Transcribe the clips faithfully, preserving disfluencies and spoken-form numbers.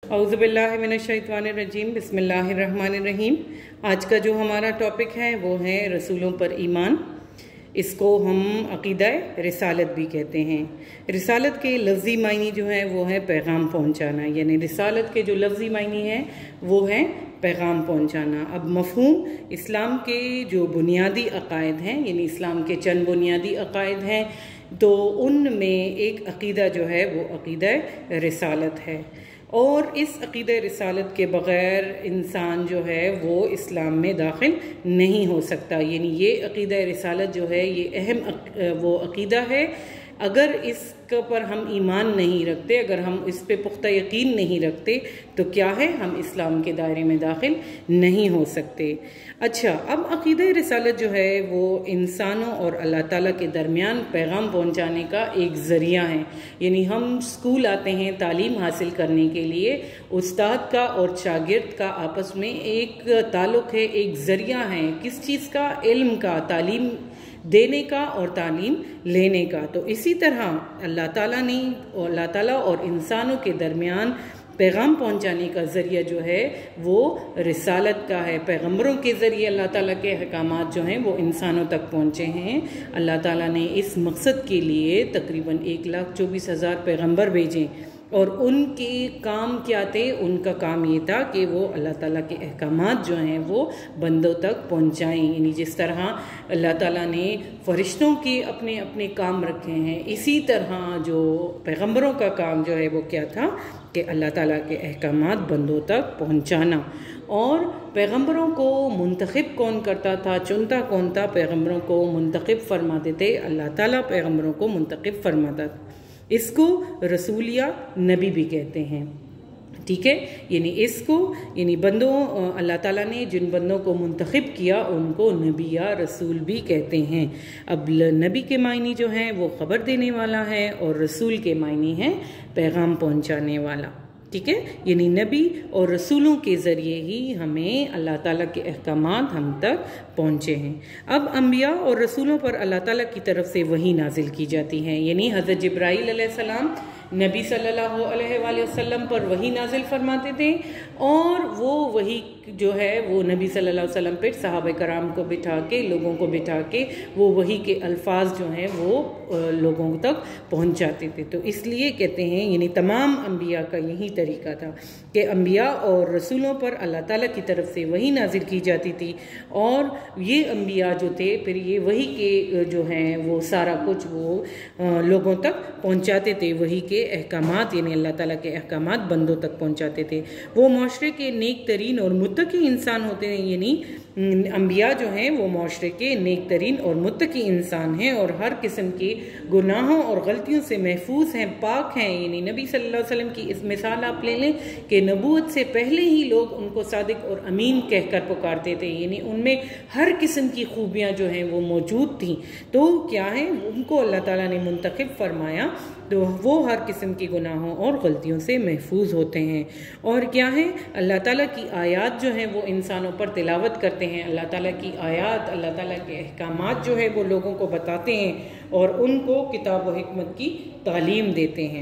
औज़ुबिल्लाहिमिनश्शैतानिर्रजीम बिस्मिल्लाहिर्रहमानिर्रहीम। आज का जो हमारा टॉपिक है वो है रसूलों पर ईमान। इसको हम अक़ीदा रिसालत भी कहते हैं। रिसालत के लफ्ज़ी मायनी जो है वो है पैगाम पहुंचाना, यानी रिसालत के जो लफ्ज़ी मायनी है वो है पैगाम पहुंचाना। अब मफ़हूम इस्लाम के जो बुनियादी अक़ायद हैं, यानी इस्लाम के चंद बुनियादी अक़ायद हैं, तो उनमें एक अक़ीदा जो है वो अक़ीदा रिसालत है। और इस अक़ीदा रिसालत के बग़ैर इंसान जो है वो इस्लाम में दाखिल नहीं हो सकता। यानी ये अक़ीदा रिसालत जो है ये अहम वो अक़ीदा है। अगर इस पर हम ईमान नहीं रखते, अगर हम इस पे पुख्ता यकीन नहीं रखते, तो क्या है, हम इस्लाम के दायरे में दाखिल नहीं हो सकते। अच्छा, अब अक़ीदा रिसालत जो है वो इंसानों और अल्लाह ताला के दरमियान पैगाम पहुंचाने का एक ज़रिया है। यानी हम स्कूल आते हैं तालीम हासिल करने के लिए, उस्ताद का और शागिर्द का आपस में एक ताल्लुक़ है, एक ज़रिया है। किस चीज़ का? इल्म का, तालीम देने का और तालीम लेने का। तो इसी तरह अल्लाह ताला ने अल्लाह ताला और इंसानों के दरमियान पैगाम पहुंचाने का ज़रिया जो है वो रिसालत का है। पैगंबरों के ज़रिए अल्लाह ताला के अहकामात जो हैं वो इंसानों तक पहुँचे हैं। अल्लाह ताला ने इस मकसद के लिए तकरीबन एक लाख चौबीस हज़ार पैगंबर भेजे, और उनके काम क्या थे? उनका काम ये था कि वो अल्लाह ताला के अहकामात जो हैं वो बंदों तक पहुँचाएँ। यानी जिस तरह अल्लाह ताला ने फ़रिश्तों के अपने अपने काम रखे हैं, इसी तरह जो पैगंबरों का काम जो है वो क्या था कि अल्लाह ताला के अहकामात बंदों तक पहुँचाना। और पैगंबरों को मुंतखब कौन करता था, चुनता कौन था? पैगंबरों को मुंतखब फरमाते थे अल्लाह ताला, पैगंबरों को मुंतखब फरमाता था। इसको रसूल या नबी भी कहते हैं। ठीक है, यानी इसको यानी बंदों अल्लाह ताला ने जिन बंदों को मुंतखब किया उनको नबी या रसूल भी कहते हैं। अब नबी के मायने जो हैं वो ख़बर देने वाला है, और रसूल के मायने हैं पैगाम पहुंचाने वाला। ठीक है, यानी नबी और रसूलों के ज़रिए ही हमें अल्लाह ताला के अहकामात हम तक पहुँचे हैं। अब अंबिया और रसूलों पर अल्लाह ताला की तरफ से वही नाजिल की जाती है। यानी हज़रत जिब्राईल अलैहिस्सलाम नबी सल्लल्लाहु अलैहि वसल्लम पर वही नाजिल फरमाते थे, और वो वही जो है वो नबी सल्लल्लाहु अलैहि वसल्लम पे सहाबा कराम को बिठा के, लोगों को बिठा के वो वही के अल्फाज जो हैं वो लोगों तक पहुंचाते थे। तो इसलिए कहते हैं, यानी तमाम अंबिया का यही तरीका था कि अंबिया और रसूलों पर अल्लाह ताला की तरफ से वही नाजिल की जाती थी, और ये अंबिया जो थे फिर ये वही के जो हैं वो सारा कुछ वो लोगों तक पहुंचाते थे। वही के अहकामात यानी अल्लाह ताला के अहकामात बंदों तक पहुंचाते थे। वो माशरे के नेक तरीन और मुत्तकी इंसान होते हैं। यानी अंबिया जो हैं वो माशरे के नेक तरीन और मुत्तकी इंसान हैं, और हर किस्म के गुनाहों और गलतियों से महफूज हैं, पाक हैं। यानी नबी सल्लल्लाहु अलैहि वसल्लम की इस मिसाल आप ले लें कि नबूवत से पहले ही लोग उनको सादिक और अमीन कहकर पुकारते थे। यानी उनमें हर किस्म की खूबियाँ जो हैं वो मौजूद थीं। तो क्या है, उनको अल्लाह ताला ने मुंतखब फरमाया, तो वो हर किस्म की गुनाहों और गलतियों से महफूज होते हैं। और क्या है, अल्लाह ताला की आयात जो हैं वो इंसानों पर तिलावत करते हैं। अल्लाह ताला की आयात, अल्लाह ताला के अहकामात जो है वो लोगों को बताते हैं, और उनको किताब व हिकमत की तालीम देते हैं,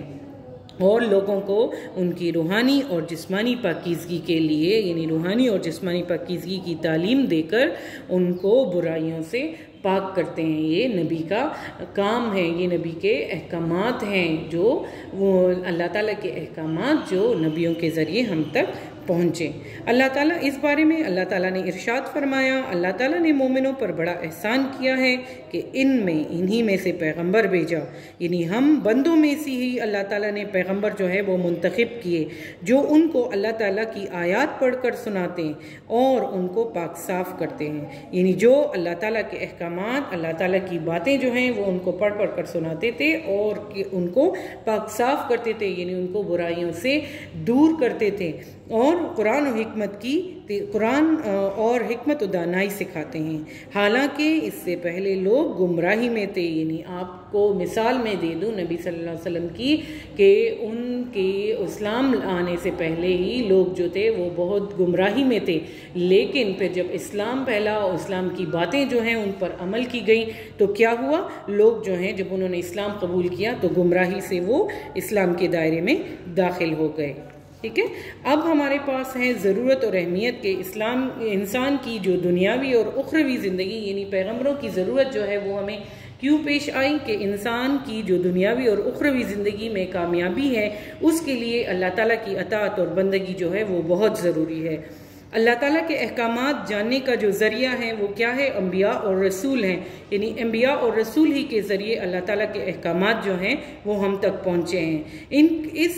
और लोगों को उनकी रूहानी और जिस्मानी पाकीज़गी के लिए, यानी रूहानी और जिस्मानी पाकीज़गी की तालीम देकर उनको बुराइयों से पाक करते हैं। ये नबी का काम है, ये नबी के अहकामात हैं, जो वो अल्लाह ताला के अहकामात जो नबियों के ज़रिए हम तक पहुँचे। अल्लाह ताला इस बारे में अल्लाह ताला ने इरशाद फरमाया, अल्लाह ताला ने मोमिनों पर बड़ा एहसान किया है कि इनमें इन्हीं में से पैगंबर भेजा। यानी हम बंदों में से ही अल्लाह ताला ने पैगंबर जो है वो मुंतखब किए, जो उनको अल्लाह ताला की आयात पढ़कर सुनाते हैं और उनको पाक साफ करते हैं। यानी जो अल्लाह ताला के अहकामात, अल्लाह ताला की बातें जो हैं वो उनको पढ़ पढ़ कर सुनाते थे, और उनको पाक साफ करते थे, यानी उनको बुराइयों से दूर करते थे, और कुरान और हिकमत की कुरान और हिकमत व दानाई सिखाते हैं। हालांकि इससे पहले लोग गुमराही में थे। यानी आपको मिसाल में दे दूँ नबी सल्लल्लाहु अलैहि वसल्लम की, कि उनके इस्लाम आने से पहले ही लोग जो थे वो बहुत गुमराही में थे, लेकिन फिर जब इस्लाम फैला और इस्लाम की बातें जो हैं उन पर अमल की गई, तो क्या हुआ, लोग जो हैं जब उन्होंने इस्लाम कबूल किया तो गुमराही से वो इस्लाम के दायरे में दाखिल हो गए। ठीक है। अब हमारे पास है ज़रूरत और अहमियत के इस्लाम इंसान की जो दुनियावी और उखरवी ज़िंदगी, यानी पैगम्बरों की ज़रूरत जो है वो हमें क्यों पेश आई कि इंसान की जो दुनियावी और उखरवी ज़िंदगी में कामयाबी है उसके लिए अल्लाह ताला की अताअत और बंदगी जो है वो बहुत ज़रूरी है। अल्लाह ताला के अहकामात जानने का जो ज़रिया है वो क्या है? अम्बिया और रसूल हैं, यानी अम्बिया और रसूल ही के ज़रिए अल्लाह ताला के अहकामात जो हैं वो हम तक पहुँचे हैं। इन इस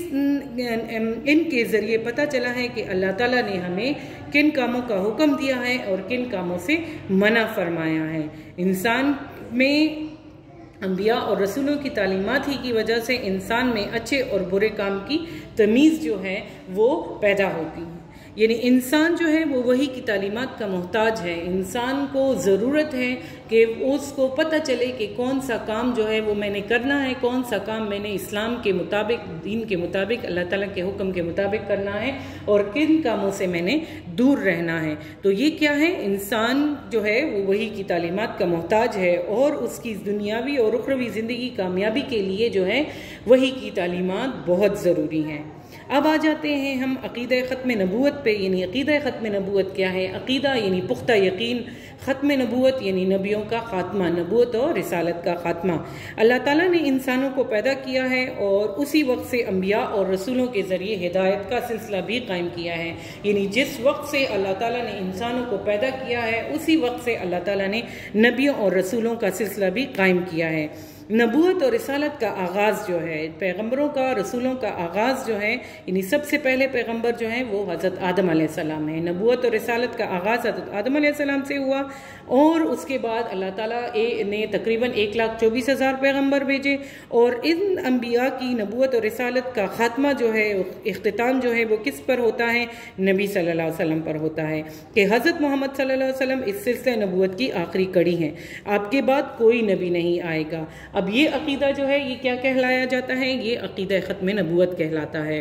इनके ज़रिए पता चला है कि अल्लाह ताला ने हमें किन कामों का हुक्म दिया है और किन कामों से मना फरमाया है। इंसान में अम्बिया और रसूलों की तालीमात ही की वजह से इंसान में अच्छे और बुरे काम की तमीज़ जो है वो पैदा होती है। यानी इंसान जो है वो वही की तालीमात का मोहताज है। इंसान को ज़रूरत है कि उसको पता चले कि कौन सा काम जो है वो मैंने करना है, कौन सा काम मैंने इस्लाम के मुताबिक, दीन के मुताबिक, अल्लाह ताला के हुक्म के मुताबिक करना है और किन कामों से मैंने दूर रहना है। तो ये क्या है? इंसान जो है वो वही की तालीमात का मोहताज है और उसकी दुनियावी और उखरवी ज़िंदगी कामयाबी के लिए जो है वही की तालीमात बहुत ज़रूरी हैं। अब आ जाते हैं हम अक़ीदा ख़त्म नबूवत पे, यानी अक़ीदा ख़त्म नबूवत क्या है? अक़ीदा यानी पुख्ता यकीन, ख़त्म नबूवत यानी नबियों का ख़ात्मा, नबूवत और रिसालत का ख़ात्मा। अल्लाह ताला ने इंसानों को पैदा किया है और उसी वक्त से अम्बिया और रसूलों के ज़रिए हिदायत का सिलसिला भी कायम किया है। यानी जिस वक्त से अल्लाह ताला ने इंसानों को पैदा किया है उसी वक्त से अल्लाह ताला ने नबियों और रसूलों का सिलसिला भी कायम किया है। नबूवत और रिसालत का आगाज़ जो है, पैगम्बरों का, रसूलों का आगाज़ जो है, यानी सबसे पहले पैगम्बर जो हैं वो हज़रत आदम अलैहिस्सलाम है। नबूवत और रिसालत का आगाज़ हज़रत आदम अलैहिस्सलाम से हुआ और उसके बाद अल्लाह ताला ने तकरीबन एक लाख चौबीस हज़ार पैगम्बर भेजे और इन अम्बिया की नबूवत और रिसालत का ख़ात्मा जो है, इख्तिताम जो है वो किस पर होता है? नबी सल्लल्लाहु अलैहि वसल्लम पर होता है कि हज़रत मोहम्मद सल्लल्लाहु अलैहि वसल्लम इस सिलसिले नबूवत की आखिरी कड़ी हैं। आपके बाद कोई नबी नहीं आएगा। अब ये अक़ीदा जो है ये क्या कहलाया जाता है? ये अक़ीदा ख़त्म नबूवत कहलाता है।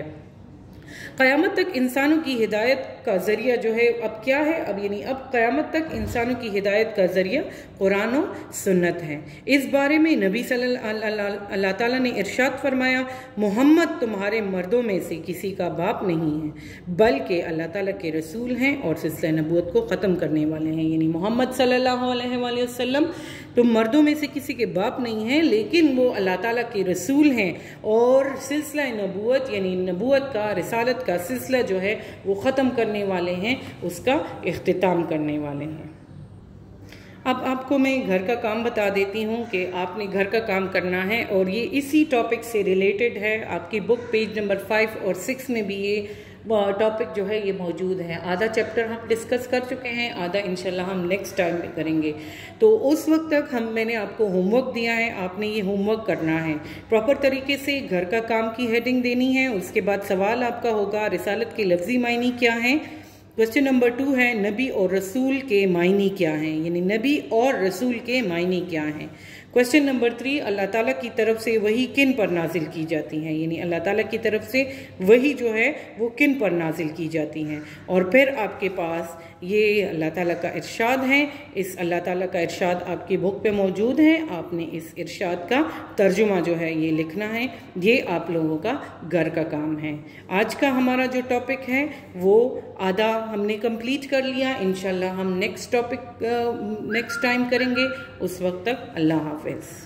क़यामत तक इंसानों की हिदायत का ज़रिया जो है अब क्या है? अब यानी अब क़यामत तक इंसानों की हिदायत का ज़रिया कुरान और सुन्नत है। इस बारे में नबी सल्लल्लाहु अल्लाह ताला ने इरशाद फरमाया, मोहम्मद तुम्हारे मर्दों में से किसी का बाप नहीं है बल्कि अल्लाह ताला के रसूल हैं और सिलसिला नबूवत को ख़त्म करने वाले हैं। यानी मोहम्मद सल्लल्लाहु अलैहि वसल्लम तुम मर्दों में से किसी के बाप नहीं हैं लेकिन वो अल्लाह ताला के रसूल हैं और सिलसिला नबूवत यानी नबूवत का, रिसालत का सिलसिला जो है वो ख़त्म करने वाले हैं, उसका इख्तिताम करने वाले हैं। अब आपको मैं घर का काम बता देती हूँ कि आपने घर का काम करना है और ये इसी टॉपिक से रिलेटेड है। आपकी बुक पेज नंबर फाइव और सिक्स में भी ये टॉपिक जो है ये मौजूद है। आधा चैप्टर हम डिस्कस कर चुके हैं, आधा इंशाल्लाह हम नेक्स्ट टाइम में करेंगे। तो उस वक्त तक हम मैंने आपको होमवर्क दिया है, आपने ये होमवर्क करना है प्रॉपर तरीके से। घर का काम की हेडिंग देनी है, उसके बाद सवाल आपका होगा रिसालत के लफ्ज़ी मायने क्या हैं। क्वेश्चन नंबर टू है नबी और रसूल के मायने क्या हैं, यानी नबी और रसूल के मायने क्या हैं। क्वेश्चन नंबर थ्री अल्लाह ताला की तरफ से वही किन पर नाजिल की जाती हैं, यानी अल्लाह ताला की तरफ से वही जो है वो किन पर नाजिल की जाती हैं। और फिर आपके पास ये अल्लाह ताला का इरशाद है, इस अल्लाह ताला का इरशाद आपकी बुक पे मौजूद है। आपने इस इरशाद का तर्जुमा जो है ये लिखना है, ये आप लोगों का घर का काम है। आज का हमारा जो टॉपिक है वो आधा हमने कंप्लीट कर लिया। इंशाल्लाह हम नेक्स्ट टॉपिक नेक्स्ट टाइम करेंगे। उस वक्त तक अल्लाह हाफ़िज़।